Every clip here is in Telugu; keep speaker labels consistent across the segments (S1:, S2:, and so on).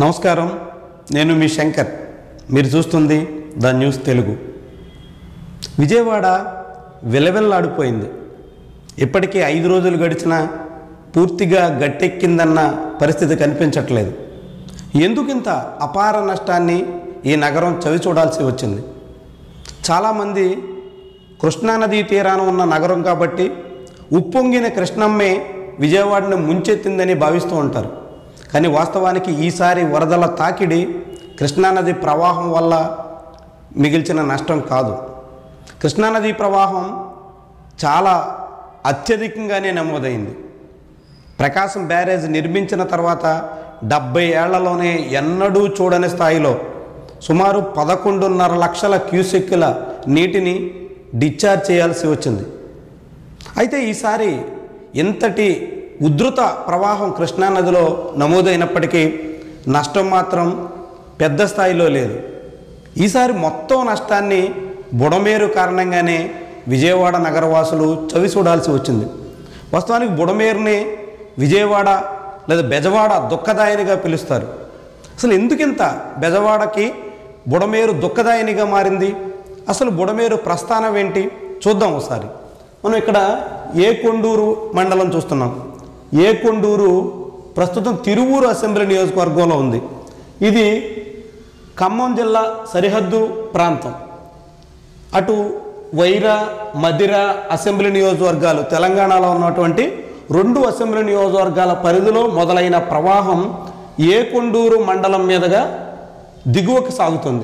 S1: నమస్కారం, నేను మీ శంకర్. మీరు చూస్తుంది ద న్యూస్ తెలుగు. విజయవాడ విలవిల్లాడిపోయింది. ఇప్పటికీ 5 రోజులు గడిచినా పూర్తిగా గట్టెక్కిందన్న పరిస్థితి కనిపించట్లేదు. ఎందుకింత అపార నష్టాన్ని ఈ నగరం చవి చూడాల్సి వచ్చింది? చాలామంది కృష్ణానదీ తీరాన ఉన్న నగరం కాబట్టి ఉప్పొంగిన కృష్ణమ్మే విజయవాడను ముంచెత్తిందని భావిస్తూ ఉంటారు. కానీ వాస్తవానికి ఈసారి వరదల తాకిడి కృష్ణానది ప్రవాహం వల్ల మిగిల్చిన నష్టం కాదు. కృష్ణానది ప్రవాహం చాలా అత్యధికంగానే నమోదైంది. ప్రకాశం బ్యారేజ్ నిర్మించిన తర్వాత 70 ఏళ్లలోనే ఎన్నడూ చూడని స్థాయిలో సుమారు 11.5 లక్షల క్యూసెక్కుల నీటిని డిశ్చార్జ్ చేయాల్సి వచ్చింది. అయితే ఈసారి ఇంతటి ఉధృత ప్రవాహం కృష్ణానదిలో నమోదైనప్పటికీ నష్టం మాత్రం పెద్ద స్థాయిలో లేదు. ఈసారి మొత్తం నష్టాన్ని బుడమేరు కారణంగానే విజయవాడ నగరవాసులు చవి చూడాల్సి వచ్చింది. వాస్తవానికి బుడమేరుని విజయవాడ లేదా బెజవాడ దుఃఖదాయనిగా పిలుస్తారు. అసలు ఎందుకింత బెజవాడకి బుడమేరు దుఃఖదాయనిగా మారింది? అసలు బుడమేరు ప్రస్థానం ఏంటి చూద్దాం ఒకసారి. మనం ఇక్కడ ఏకొండూరు మండలం చూస్తున్నాం. ఏకొండూరు ప్రస్తుతం తిరువూరు అసెంబ్లీ నియోజకవర్గంలో ఉంది. ఇది ఖమ్మం జిల్లా సరిహద్దు ప్రాంతం. అటు వైరా, మదిర అసెంబ్లీ నియోజకవర్గాలు తెలంగాణలో ఉన్నటువంటి 2 అసెంబ్లీ నియోజకవర్గాల పరిధిలో మొదలైన ప్రవాహం ఏకొండూరు మండలం మీదుగా దిగువకు సాగుతుంది.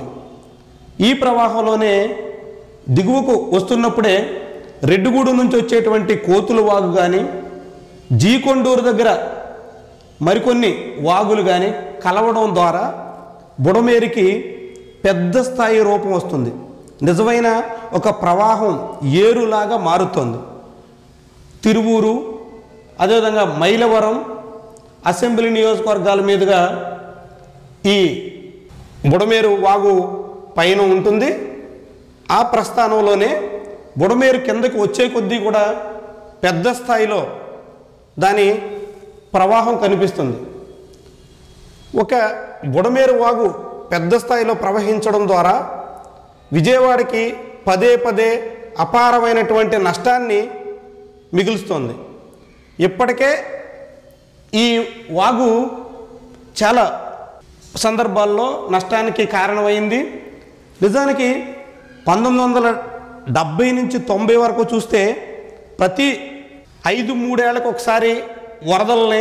S1: ఈ ప్రవాహంలోనే దిగువకు వస్తున్నప్పుడే రెడ్డిగూడు నుంచి వచ్చేటువంటి కోతుల వాగు కానీ, జీకొండూరు దగ్గర మరికొన్ని వాగులు కానీ కలవడం ద్వారా బుడమేరుకి పెద్ద స్థాయి రూపం వస్తుంది. నిజమైన ఒక ప్రవాహం ఏరులాగా మారుతుంది. తిరువూరు, అదేవిధంగా మైలవరం అసెంబ్లీ నియోజకవర్గాల మీదుగా ఈ బుడమేరు వాగు పైన ఉంటుంది. ఆ ప్రస్థానంలోనే బుడమేరు కిందకి వచ్చే కొద్దీ కూడా పెద్ద స్థాయిలో దాని ప్రవాహం కనిపిస్తుంది. ఒక బుడమేరు వాగు పెద్ద స్థాయిలో ప్రవహించడం ద్వారా విజయవాడకి పదే పదే అపారమైనటువంటి నష్టాన్ని మిగులుస్తుంది. ఇప్పటికే ఈ వాగు చాలా సందర్భాల్లో నష్టానికి కారణమైంది. నిజానికి 1970 నుంచి 90 వరకు చూస్తే ప్రతి 5-3 ఏళ్ళకు ఒకసారి వరదల్ని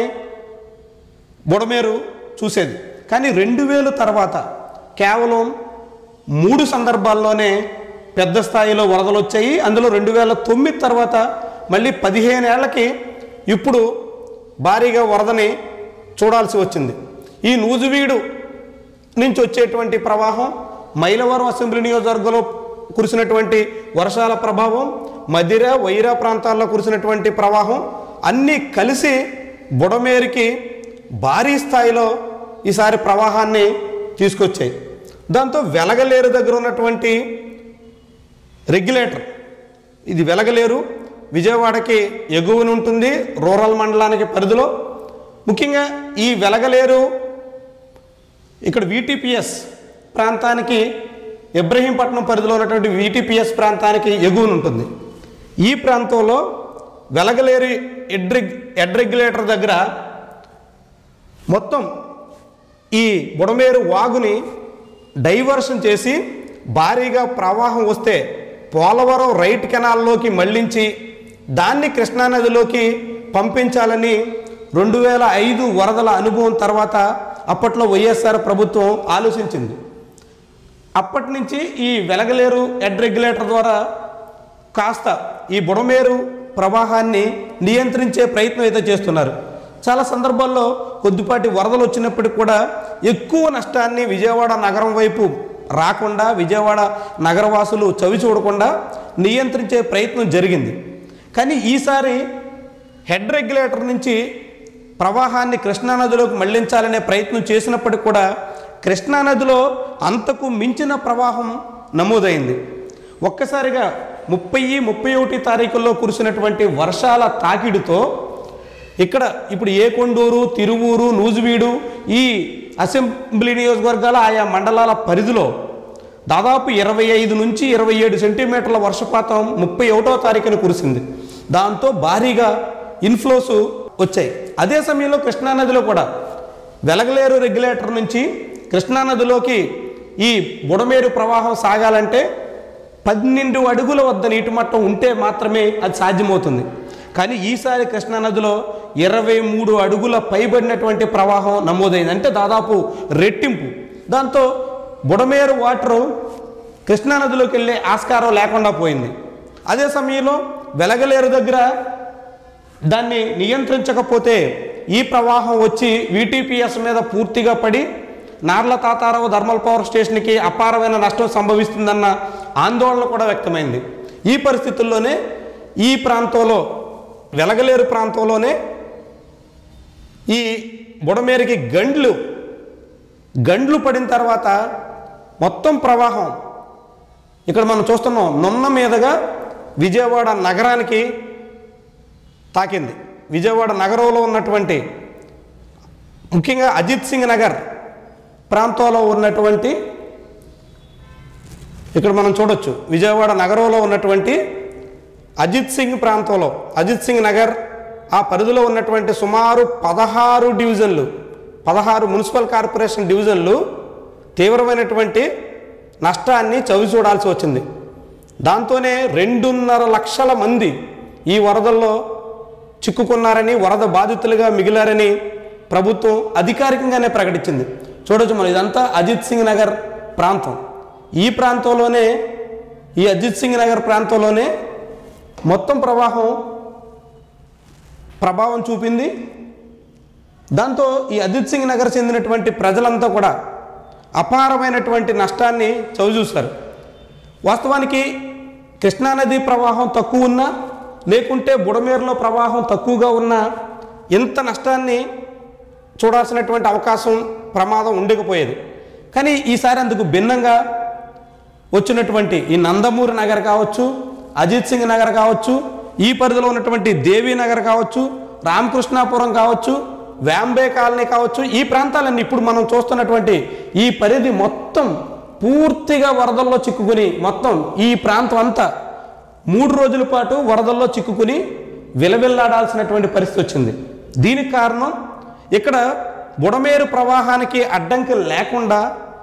S1: బుడమేరు చూసేది. కానీ 2000 తర్వాత కేవలం 3 సందర్భాల్లోనే పెద్ద స్థాయిలో వరదలు వచ్చాయి. అందులో 2009 తర్వాత మళ్ళీ 15 ఏళ్ళకి ఇప్పుడు భారీగా వరదని చూడాల్సి వచ్చింది. ఈ నూజివీడు నుంచి వచ్చేటువంటి ప్రవాహం, మైలవరం అసెంబ్లీ నియోజకవర్గంలో కురిసినటువంటి వర్షాల ప్రభావం, మదిర, వైరా ప్రాంతాల్లో కురిసినటువంటి ప్రవాహం అన్నీ కలిసి బుడమేరుకి భారీ స్థాయిలో ఈసారి ప్రవాహాన్ని తీసుకొచ్చాయి. దాంతో వెలగలేరు దగ్గర ఉన్నటువంటి రెగ్యులేటర్, ఇది వెలగలేరు విజయవాడకి ఎగువన ఉంటుంది, రూరల్ మండలానికి పరిధిలో. ముఖ్యంగా ఈ వెలగలేరు ఇక్కడ VTPS ప్రాంతానికి, ఇబ్రహీంపట్నం పరిధిలో ఉన్నటువంటి VTPS ప్రాంతానికి ఎగువన ఉంటుంది. ఈ ప్రాంతంలో వెలగలేరు హెడ్ రెగ్యులేటర్ దగ్గర మొత్తం ఈ బుడమేరు వాగుని డైవర్షన్ చేసి భారీగా ప్రవాహం వస్తే పోలవరం రైట్ కెనాల్లోకి మళ్లించి దాన్ని కృష్ణానదిలోకి పంపించాలని 2005 వరదల అనుభవం తర్వాత అప్పట్లో వైఎస్ఆర్ ప్రభుత్వం ఆలోచించింది. అప్పటి నుంచి ఈ వెలగలేరు హెడ్ రెగ్యులేటర్ ద్వారా కాస్త ఈ బుడమేరు ప్రవాహాన్ని నియంత్రించే ప్రయత్నం అయితే చేస్తున్నారు. చాలా సందర్భాల్లో కొద్దిపాటి వరదలు వచ్చినప్పటికి కూడా ఎక్కువ నష్టాన్ని విజయవాడ నగరం వైపు రాకుండా, విజయవాడ నగరవాసులు చవి చూడకుండా నియంత్రించే ప్రయత్నం జరిగింది. కానీ ఈసారి హెడ్ రెగ్యులేటర్ నుంచి ప్రవాహాన్ని కృష్ణానదిలోకి మళ్లించాలనే ప్రయత్నం చేసినప్పటికి కూడా కృష్ణానదిలో అంతకు మించిన ప్రవాహం నమోదైంది. ఒక్కసారిగా 30-31 తారీఖుల్లో కురిసినటువంటి వర్షాల తాకిడితో ఇక్కడ ఇప్పుడు ఏకొండూరు, తిరువూరు, నూజివీడు ఈ అసెంబ్లీ నియోజకవర్గాల ఆయా మండలాల పరిధిలో దాదాపు 25 నుంచి 27 సెంటీమీటర్ల వర్షపాతం 31వ తారీఖున కురిసింది. దాంతో భారీగా ఇన్ఫ్లోస్ వచ్చాయి. అదే సమయంలో కృష్ణానదిలో కూడా వెలగలేరు రెగ్యులేటర్ నుంచి కృష్ణానదిలోకి ఈ బుడమేరు ప్రవాహం సాగాలంటే 12 అడుగుల వద్ద నీటి మట్టం ఉంటే మాత్రమే అది సాధ్యమవుతుంది. కానీ ఈసారి కృష్ణానదిలో 23 అడుగుల పైబడినటువంటి ప్రవాహం నమోదైంది, అంటే దాదాపు రెట్టింపు. దాంతో బుడమేరు వాటరు కృష్ణానదిలోకి వెళ్ళే ఆస్కారం లేకుండా పోయింది. అదే సమయంలో వెలగలేరు దగ్గర దాన్ని నియంత్రించకపోతే ఈ ప్రవాహం వచ్చి వీటీపీఎస్ మీద పూర్తిగా పడి నార్ల తాతారావు థర్మల్ పవర్ స్టేషన్కి అపారమైన నష్టం సంభవిస్తుందన్న ఆందోళన కూడా వ్యక్తమైంది. ఈ పరిస్థితుల్లోనే ఈ ప్రాంతంలో వెలగలేరు ప్రాంతంలోనే ఈ బుడమేరుకి గండ్లు పడిన తర్వాత మొత్తం ప్రవాహం ఇక్కడ మనం చూస్తున్నాం నున్న మీదుగా విజయవాడ నగరానికి తాకింది. విజయవాడ నగరంలో ఉన్నటువంటి ముఖ్యంగా అజిత్ సింగ్ నగర్ ప్రాంతంలో ఉన్నటువంటి ఇక్కడ మనం చూడొచ్చు విజయవాడ నగరంలో ఉన్నటువంటి అజిత్ సింగ్ ప్రాంతంలో అజిత్ సింగ్ నగర్ ఆ పరిధిలో ఉన్నటువంటి సుమారు 16 డివిజన్లు 16 మున్సిపల్ కార్పొరేషన్ డివిజన్లు తీవ్రమైనటువంటి నష్టాన్ని చవి చూడాల్సి వచ్చింది. దాంతోనే 2.5 లక్షల మంది ఈ వరదల్లో చిక్కుకున్నారని వరద బాధితులుగా మిగిలారని ప్రభుత్వం అధికారికంగానే ప్రకటించింది. చూడొచ్చు మనం ఇదంతా అజిత్ సింగ్ నగర్ ప్రాంతం. ఈ ప్రాంతంలోనే ఈ అజిత్ సింగ్ నగర్ ప్రాంతంలోనే మొత్తం ప్రభావం చూపింది. దాంతో ఈ అజిత్ సింగ్ నగర్ చెందినటువంటి ప్రజలంతా కూడా అపారమైనటువంటి నష్టాన్ని చవిచూశారు. వాస్తవానికి కృష్ణానది ప్రవాహం తక్కువ ఉన్నా లేకుంటే బుడమేరులో ప్రవాహం తక్కువగా ఉన్నా ఇంత నష్టాన్ని చూడాల్సినటువంటి ప్రమాదం ఉండకపోయేది. కానీ ఈసారి అందుకు భిన్నంగా వచ్చినటువంటి ఈ నందమూరి నగర్ కావచ్చు, అజిత్ సింగ్ నగర్ కావచ్చు, ఈ పరిధిలో ఉన్నటువంటి దేవీ నగర్ కావచ్చు, రామకృష్ణాపురం కావచ్చు, వ్యాంబే కాలనీ కావచ్చు, ఈ ప్రాంతాలన్నీ ఇప్పుడు మనం చూస్తున్నటువంటి ఈ పరిధి మొత్తం పూర్తిగా వరదల్లో చిక్కుకుని మొత్తం ఈ ప్రాంతం అంతా 3 రోజుల పాటు వరదల్లో చిక్కుకుని విలవిల్లాడాల్సినటువంటి పరిస్థితి వచ్చింది. దీనికి కారణం ఇక్కడ బుడమేరు ప్రవాహానికి అడ్డంకి లేకుండా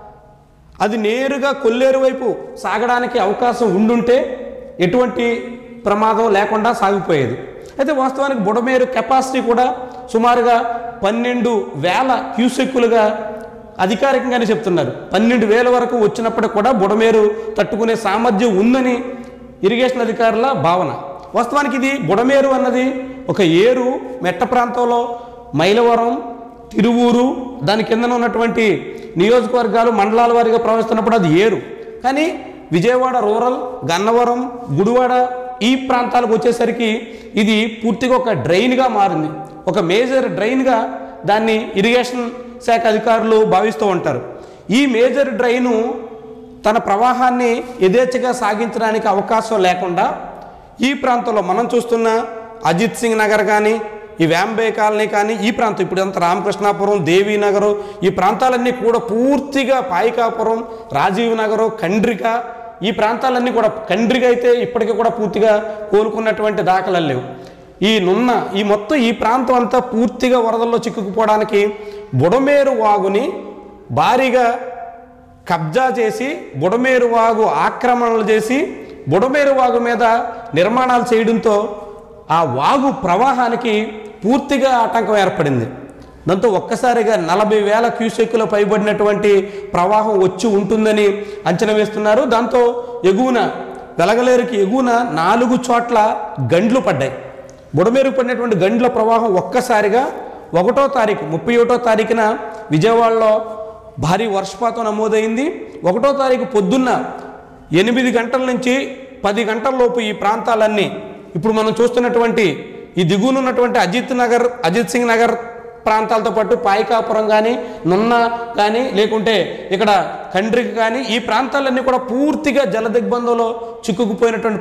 S1: అది నేరుగా కొల్లేరు వైపు సాగడానికి అవకాశం ఉండుంటే ఎటువంటి ప్రమాదం లేకుండా సాగిపోయేది. అయితే వాస్తవానికి బుడమేరు కెపాసిటీ కూడా సుమారుగా 12,000 క్యూసెక్కులుగా అధికారికంగానే చెప్తున్నారు. 12,000 వరకు వచ్చినప్పటికి కూడా బుడమేరు తట్టుకునే సామర్థ్యం ఉందని ఇరిగేషన్ అధికారుల భావన. వాస్తవానికి ఇది బుడమేరు అన్నది ఒక ఏరు మెట్ట ప్రాంతంలో మైలవరం, తిరువూరు దాని కిందన ఉన్నటువంటి నియోజకవర్గాలు మండలాల వారీగా ప్రవహిస్తున్నప్పుడు అది ఏరు. కానీ విజయవాడ రూరల్, గన్నవరం, గుడివాడ ఈ ప్రాంతాలకు వచ్చేసరికి ఇది పూర్తిగా ఒక డ్రైన్గా మారింది. ఒక మేజర్ డ్రైన్గా దాన్ని ఇరిగేషన్ శాఖ అధికారులు భావిస్తూ ఉంటారు. ఈ మేజర్ డ్రైను తన ప్రవాహాన్ని యథేచ్ఛగా సాగించడానికి అవకాశం లేకుండా ఈ ప్రాంతంలో మనం చూస్తున్న అజిత్ సింగ్ నగర్ కానీ, ఈ వ్యాంబే కాలనీ కానీ, ఈ ప్రాంతం ఇప్పుడు అంతా రామకృష్ణాపురం, దేవీ నగరు ఈ ప్రాంతాలన్నీ కూడా పూర్తిగా పాయికాపురం, రాజీవ్ నగరు, కండ్రిక ఈ ప్రాంతాలన్నీ కూడా కండ్రిక అయితే ఇప్పటికీ కూడా పూర్తిగా కోలుకున్నటువంటి దాఖలాలు లేవు. ఈ మొత్తం ఈ ప్రాంతం అంతా పూర్తిగా వరదల్లో చిక్కుకుపోవడానికి బుడమేరు వాగుని భారీగా కబ్జా చేసి బుడమేరు వాగు ఆక్రమణలు చేసి బుడమేరు వాగు మీద నిర్మాణాలు చేయడంతో ఆ వాగు ప్రవాహానికి పూర్తిగా ఆటంకం ఏర్పడింది. దాంతో ఒక్కసారిగా 40,000 క్యూసెక్కుల పైబడినటువంటి ప్రవాహం వచ్చి ఉంటుందని అంచనా వేస్తున్నారు. దాంతో ఎగువన వెలగలేరుకి ఎగువన 4 చోట్ల గండ్లు పడ్డాయి. బుడమేరుకు పడినటువంటి గండ్ల ప్రవాహం ఒక్కసారిగా 1వ తారీఖు 31వ తారీఖున విజయవాడలో భారీ వర్షపాతం నమోదైంది. 1వ తారీఖు పొద్దున్న 8 గంటల నుంచి 10 గంటల లోపు ఈ ప్రాంతాలన్నీ ఇప్పుడు మనం చూస్తున్నటువంటి ఈ దిగువన ఉన్నటువంటి అజిత్ సింగ్ నగర్ ప్రాంతాలతో పాటు పాయికాపురం కానీ, నున్న కానీ, లేకుంటే ఇక్కడ కండ్రికి కానీ ఈ ప్రాంతాలన్నీ కూడా పూర్తిగా జల దిగ్బంధంలో చిక్కుకుపోయినటువంటి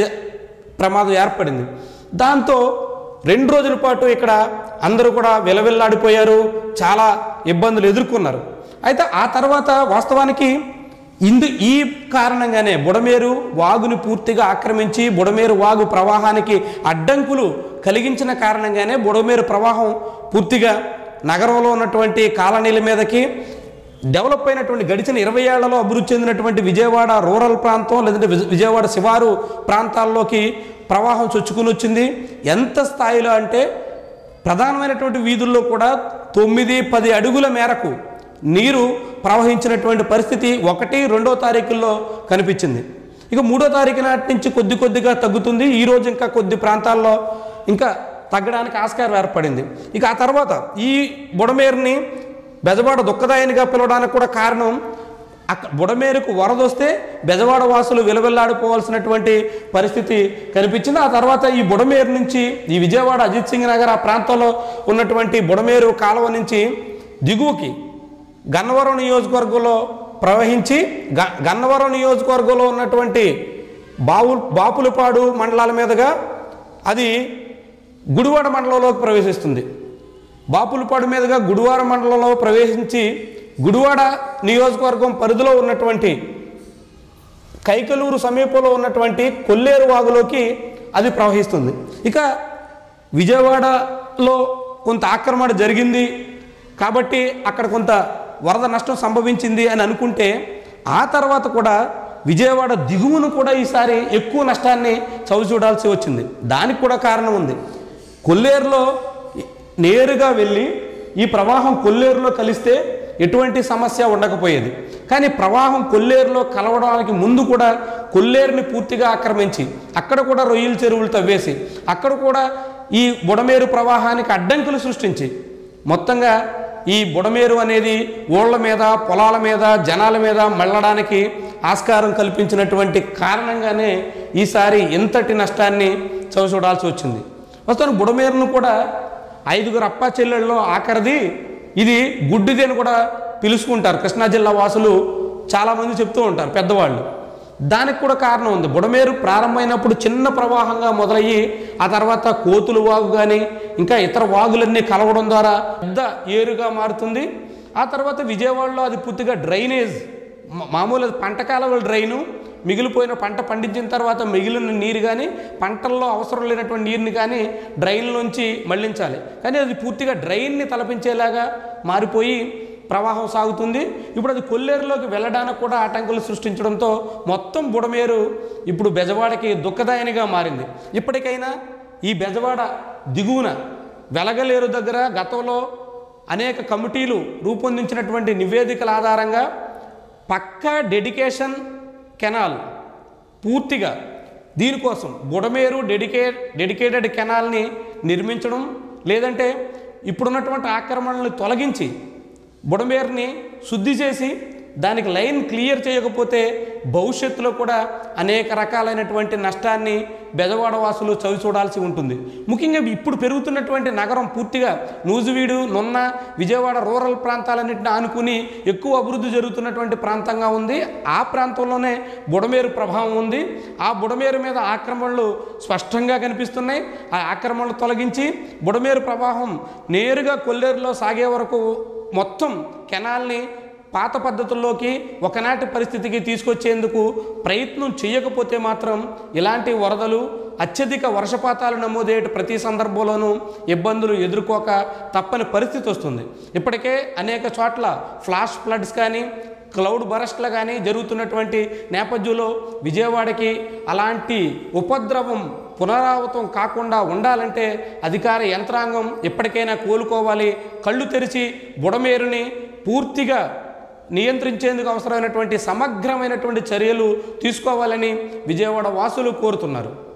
S1: ప్రమాదం ఏర్పడింది. దాంతో 2 రోజుల పాటు ఇక్కడ అందరూ కూడా విలవిల్లాడిపోయారు. చాలా ఇబ్బందులు ఎదుర్కొన్నారు. అయితే ఆ తర్వాత వాస్తవానికి ఈ కారణంగానే బుడమేరు వాగుని పూర్తిగా ఆక్రమించి బుడమేరు వాగు ప్రవాహానికి అడ్డంకులు కలిగించిన కారణంగానే బుడమేరు ప్రవాహం పూర్తిగా నగరంలో ఉన్నటువంటి కాలనీల మీదకి డెవలప్ అయినటువంటి గడిచిన 20 ఏళ్లలో అభివృద్ధి చెందినటువంటి విజయవాడ రూరల్ ప్రాంతం లేదంటే విజయవాడ శివారు ప్రాంతాల్లోకి ప్రవాహం చొచ్చుకుని వచ్చింది. ఎంత స్థాయిలో అంటే ప్రధానమైనటువంటి వీధుల్లో కూడా 9-10 అడుగుల మేరకు నీరు ప్రవహించినటువంటి పరిస్థితి 1-2 తారీఖుల్లో కనిపించింది. ఇక 3వ తారీఖు నాటి నుంచి కొద్దిగా తగ్గుతుంది. ఈరోజు ఇంకా కొద్ది ప్రాంతాల్లో ఇంకా తగ్గడానికి ఆస్కారం ఏర్పడింది. ఇక ఆ తర్వాత ఈ బుడమేరుని బెజవాడ దుఃఖదాయనిగా పిలవడానికి కూడా కారణం బుడమేరుకు వరద వస్తే బెజవాడ వాసులు విలవిల్లాడిపోవాల్సినటువంటి పరిస్థితి కనిపించింది. ఆ తర్వాత ఈ బుడమేరు నుంచి ఈ విజయవాడ అజిత్ సింగ్ నగర్ ఆ ప్రాంతంలో ఉన్నటువంటి బుడమేరు కాలువ నుంచి దిగువకి గన్నవరం నియోజకవర్గంలో ప్రవహించి గన్నవరం నియోజకవర్గంలో ఉన్నటువంటి బాపులపాడు మండలాల మీదుగా అది గుడివాడ మండలంలోకి ప్రవేశిస్తుంది. బాపులపాడు మీదుగా గుడివాడ మండలంలో ప్రవేశించి గుడివాడ నియోజకవర్గం పరిధిలో ఉన్నటువంటి కైకలూరు సమీపంలో ఉన్నటువంటి కొల్లేరు వాగులోకి అది ప్రవహిస్తుంది. ఇక విజయవాడలో కొంత ఆక్రమణ జరిగింది కాబట్టి అక్కడ కొంత వరద నష్టం సంభవించింది అని అనుకుంటే ఆ తర్వాత కూడా విజయవాడ దిగువను కూడా ఈసారి ఎక్కువ నష్టాన్ని చవిచూడాల్సి వచ్చింది. దానికి కూడా కారణం ఉంది. కొల్లేరులో నేరుగా వెళ్ళి ఈ ప్రవాహం కొల్లేరులో కలిస్తే ఎటువంటి సమస్య ఉండకపోయేది. కానీ ప్రవాహం కొల్లేరులో కలవడానికి ముందు కూడా కొల్లేరుని పూర్తిగా ఆక్రమించి అక్కడ కూడా రొయ్యల చెరువులు తవ్వేసి అక్కడ కూడా ఈ బుడమేరు ప్రవాహానికి అడ్డంకులు సృష్టించి మొత్తంగా ఈ బుడమేరు అనేది ఊళ్ళ మీద పొలాల మీద జనాల మీద మళ్ళడానికి ఆస్కారం కల్పించినటువంటి కారణంగానే ఈసారి ఇంతటి నష్టాన్ని చవిచూడాల్సి వచ్చింది. మొత్తం బుడమేరును కూడా 5 అప్పా చెల్లెళ్ళలో ఆఖరిది ఇది గుడ్డిది అని కూడా పిలుచుకుంటారు కృష్ణా జిల్లా వాసులు చాలామంది చెప్తూ ఉంటారు పెద్దవాళ్ళు. దానికి కూడా కారణం ఉంది. బుడమేరు ప్రారంభమైనప్పుడు చిన్న ప్రవాహంగా మొదలయ్యి ఆ తర్వాత కోతులు వాగు కానీ ఇంకా ఇతర వాగులన్నీ కలవడం ద్వారా పెద్ద ఏరుగా మారుతుంది. ఆ తర్వాత విజయవాడలో అది పూర్తిగా డ్రైనేజ్ మామూలు పంట కాలువల డ్రైను మిగిలిపోయిన పంట పండించిన తర్వాత మిగిలిన నీరు కానీ పంటల్లో అవసరం లేనటువంటి నీరుని కానీ డ్రైన్లోంచి మళ్లించాలి. కానీ అది పూర్తిగా డ్రైన్ని తలపించేలాగా మారిపోయి ప్రవాహం సాగుతుంది. ఇప్పుడు అది కొల్లేరులోకి వెళ్ళడానికి కూడా ఆటంకులు సృష్టించడంతో మొత్తం బుడమేరు ఇప్పుడు బెజవాడకి దుఃఖదాయనిగా మారింది. ఇప్పటికైనా ఈ బెజవాడ దిగువన వెలగలేరు దగ్గర గతంలో అనేక కమిటీలు రూపొందించినటువంటి నివేదికల ఆధారంగా పక్కా డెడికేషన్ కెనాల్ పూర్తిగా దీనికోసం బుడమేరు డెడికేటెడ్ కెనాల్ని నిర్మించడం లేదంటే ఇప్పుడున్నటువంటి ఆక్రమణలను తొలగించి బుడమేరుని శుద్ధి చేసి దానికి లైన్ క్లియర్ చేయకపోతే భవిష్యత్తులో కూడా అనేక రకాలైనటువంటి నష్టాన్ని బెజవాడ వాసులు చవి చూడాల్సి ఉంటుంది. ముఖ్యంగా ఇప్పుడు పెరుగుతున్నటువంటి నగరం పూర్తిగా నూజివీడు నున్న విజయవాడ రూరల్ ప్రాంతాలన్నింటిని ఆనుకుని ఎక్కువ అభివృద్ధి జరుగుతున్నటువంటి ప్రాంతంగా ఉంది. ఆ ప్రాంతంలోనే బుడమేరు ప్రభావం ఉంది. ఆ బుడమేరు మీద ఆక్రమణలు స్పష్టంగా కనిపిస్తున్నాయి. ఆ ఆక్రమణలు తొలగించి బుడమేరు ప్రవాహం నేరుగా కొల్లేరులో సాగే వరకు మొత్తం కెనాల్ని పాత పద్ధతుల్లోకి ఒకనాటి పరిస్థితికి తీసుకొచ్చేందుకు ప్రయత్నం చేయకపోతే మాత్రం ఇలాంటి వరదలు అత్యధిక వర్షపాతాలు నమోదయ్యే ప్రతి సందర్భంలోనూ ఇబ్బందులు ఎదుర్కోక తప్పని పరిస్థితి వస్తుంది. ఇప్పటికే అనేక చోట్ల ఫ్లాష్ ఫ్లడ్స్ కానీ క్లౌడ్ బరస్ట్లు కానీ జరుగుతున్నటువంటి నేపథ్యంలో విజయవాడకి అలాంటి ఉపద్రవం పునరావృతం కాకుండా ఉండాలంటే అధికార యంత్రాంగం ఎప్పటికైనా కోలుకోవాలి. కళ్ళు తెరిచి బుడమేరుని పూర్తిగా నియంత్రించేందుకు అవసరమైనటువంటి సమగ్రమైనటువంటి చర్యలు తీసుకోవాలని విజయవాడ వాసులు కోరుతున్నారు.